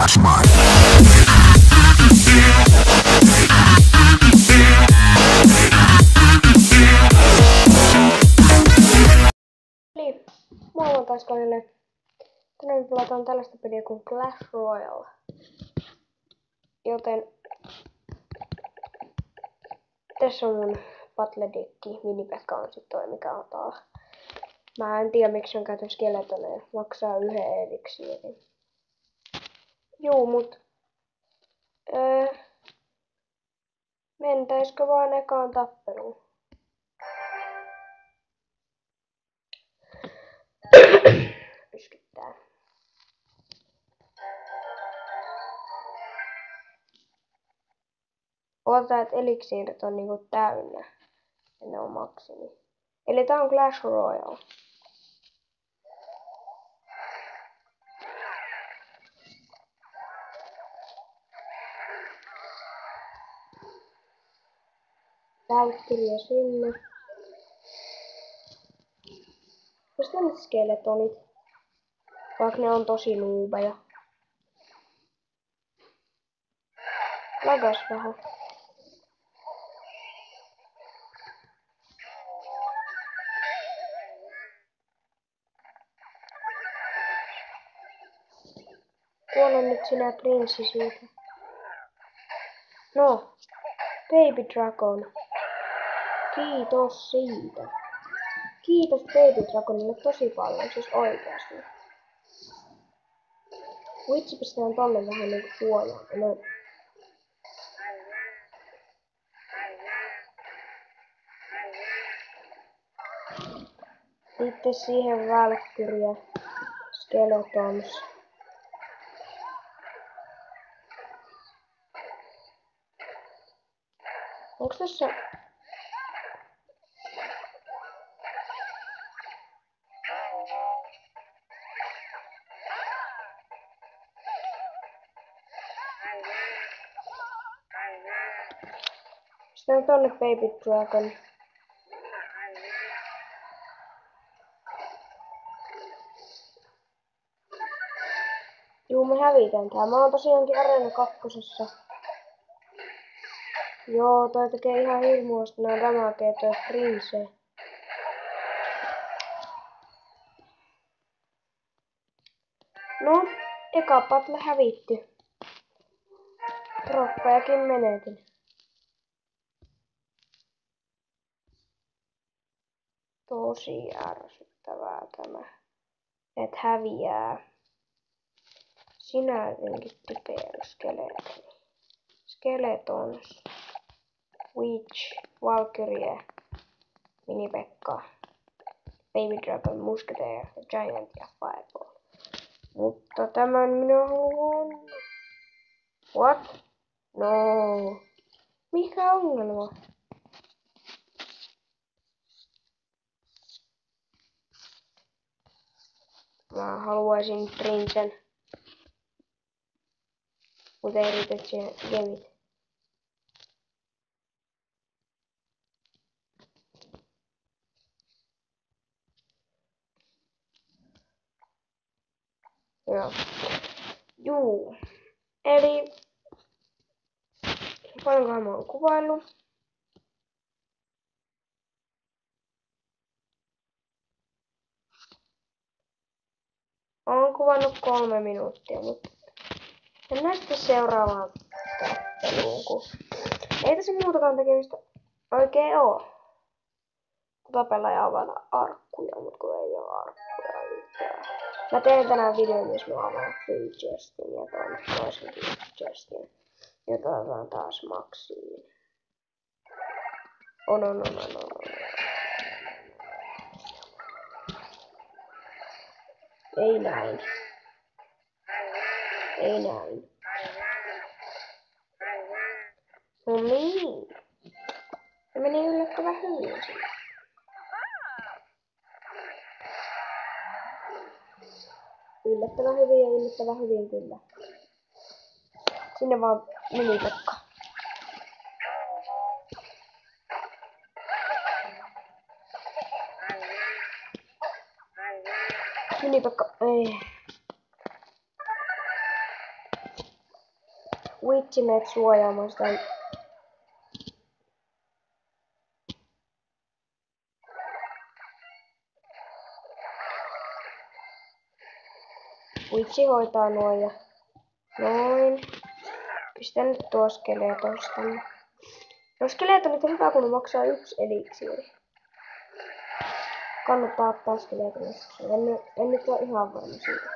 Smart. Niin, moi taas kaikille. Tänään pelataan tällaista peliä kuin Clash Royale. Joten tässä on mun Battle.deck, Minipekka on sit toi mikä on täällä. Mä en tiedä miksi on käyty skeletoneja, maksaa yhden eliksiirin. Juu, mut mentäisikö vaan ekaan tappeluun? Yskyttää. Odotetaan, että eliksiirit on niinku täynnä. Ja ne on maksimi. Eli tää on Clash Royale. Valkyria sinne. Jos tänne skeletonit. Vaikka ne on tosi nuubeja. Lagas vähän. Kuole nyt sinä prinssi siitä. No, Baby Dragon. Kiitos siitä. Kiitos Baby Dragonille tosi paljon, siis oikeasti. Vitsi pistetään tonne vähän niinku suojaan. No. Sitten siihen Valkyria. Skeletons. Onks tässä... Pistetään tonne Baby Dragon. Juu, me hävitään tää. Mä oon tosiaankin Areena 2. Joo, toi tekee ihan hirmuasti nää damagea toi Prince. No, eka battle hävitty. Troppejakin menetin. Tosi ärsyttävää tämä. Et häviää. Sinä jotenkin typerä skeleton. Skeletons. Witch. Valkyrie. Minipekka. Baby Dragon, Musketeer, Giant ja Fireball. Mutta tämän minä haluan. What? No. Mikä ongelma? Mä haluaisin Princen. Mutta ei riitä siihen gemit. Joo. Juu. Eli paljonkohan mä oon kuvaillut? Oon kuvannut 3 minuuttia, mutta mennään sitten seuraavaan tappeluun, kun ei tässä muutakaan tekemistä oikein oo. Tapella ja avata arkkuja, mutta kun ei oo arkkuja yhtään. Mä teen tänään videon, jos mä avaan free chestin ja toisen chestin. Ja toivotaan taas maksiin. On. Ei näin. Ei näin. No niin. Se meni yllättävän hyvin sille. Yllättävän hyvin ja yllättävän hyvin kyllä. Sinne vaan Minipekka. Minipekka, ei. Witchi meet suojaamaan sitä. Witchi hoitaa noin ja noin. Pistän nyt tuo skeleetosta tänne. No skeleetonit on hyvä, kun ne maksaa 1 eliksiiri. Kannattaa ottaa skeleetonit. En nyt ole ihan varma siitä.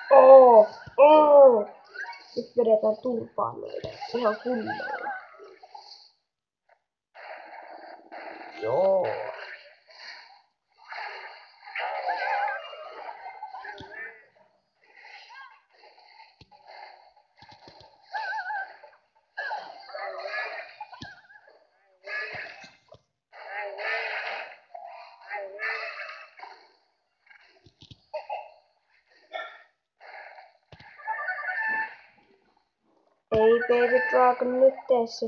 Nyt vedetään turpaan noita. Ihan kunnolla. Joo. Ei Baby Dragon, nyt tee se.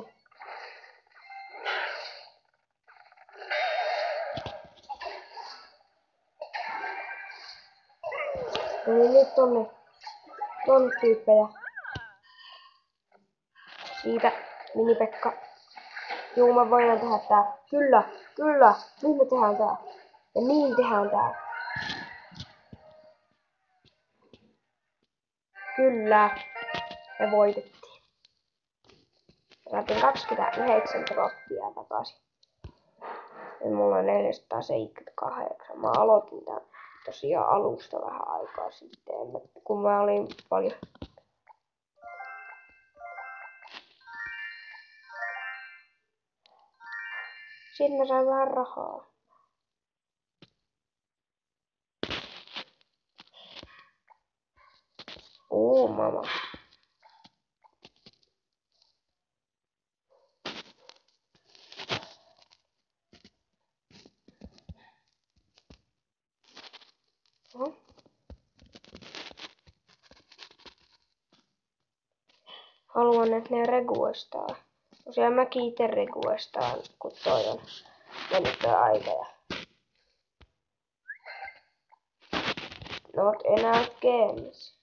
Eli nyt tonne tyyppejä. Siitä Mini-Pekka. Juu, mä voidaan tehdä tää. Kyllä. Niin me tehdään tää. Ja niin tehdään tää. Kyllä. Me voitettiin. Saatiin 29 trofia takaisin. Ja mulla on 478. Mä aloitin tän tosiaan alusta vähän aikaa sitten. Kun mä olin paljon... Sitten mä sain vähän rahaa. Mama. Haluan, että ne requestaa. Tosiaan mäkin itse requestaan, kun toi on mennyt toi aika. Not enää games.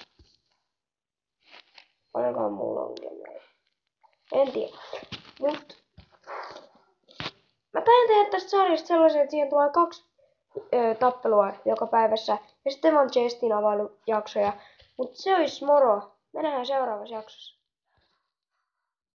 Paljonkohan mulla on gameja? En tiedä. Mut mä tain tehdä tästä sarjasta sellaisen, että siihen tulee 2 tappelua joka päivässä. Ja sitten on chestin availujaksoja. Mut se olisi moro. Me nähdään seuraavassa jaksossa.